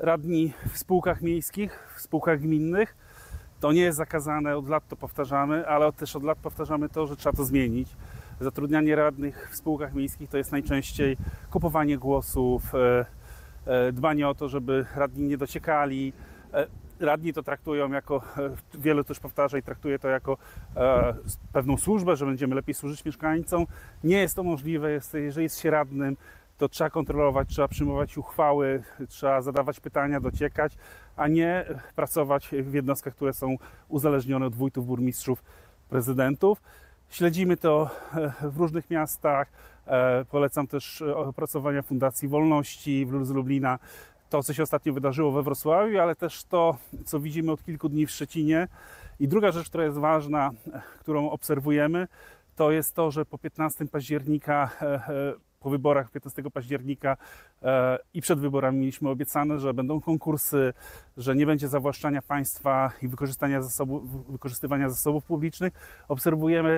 radni w spółkach miejskich, w spółkach gminnych. To nie jest zakazane, od lat to powtarzamy, ale też od lat powtarzamy to, że trzeba to zmienić. Zatrudnianie radnych w spółkach miejskich to jest najczęściej kupowanie głosów, dbanie o to, żeby radni nie dociekali. Radni to traktują jako, wielu też powtarza i traktuje to jako pewną służbę, że będziemy lepiej służyć mieszkańcom. Nie jest to możliwe, jeżeli jest się radnym, to trzeba kontrolować, trzeba przyjmować uchwały, trzeba zadawać pytania, dociekać, a nie pracować w jednostkach, które są uzależnione od wójtów, burmistrzów, prezydentów. Śledzimy to w różnych miastach. Polecam też opracowania Fundacji Wolności z Lublina. To, co się ostatnio wydarzyło we Wrocławiu, ale też to, co widzimy od kilku dni w Szczecinie. I druga rzecz, która jest ważna, którą obserwujemy, to jest to, że po 15 października, po wyborach 15 października i przed wyborami mieliśmy obiecane, że będą konkursy, że nie będzie zawłaszczania państwa i wykorzystywania zasobów publicznych. Obserwujemy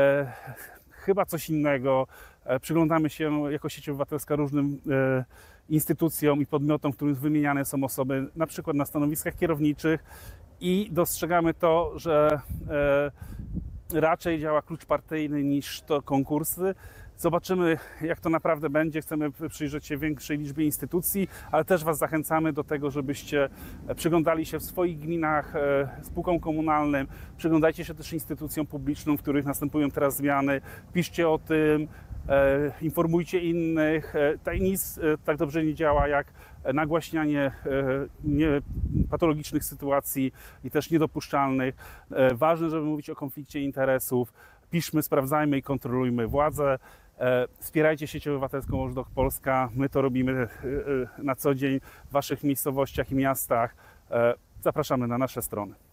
chyba coś innego. Przyglądamy się jako sieć obywatelska różnym instytucjom i podmiotom, w których wymieniane są osoby, na przykład na stanowiskach kierowniczych, i dostrzegamy to, że raczej działa klucz partyjny niż to konkursy. Zobaczymy, jak to naprawdę będzie. Chcemy przyjrzeć się większej liczbie instytucji, ale też Was zachęcamy do tego, żebyście przyglądali się w swoich gminach spółkom komunalnym. Przyglądajcie się też instytucjom publicznym, w których następują teraz zmiany. Piszcie o tym, informujcie innych. Nic tak dobrze nie działa jak nagłaśnianie patologicznych sytuacji i też niedopuszczalnych. Ważne, żeby mówić o konflikcie interesów. Piszmy, sprawdzajmy i kontrolujmy władzę. Wspierajcie sieć obywatelską Watchdog Polska. My to robimy na co dzień w Waszych miejscowościach i miastach. Zapraszamy na nasze strony.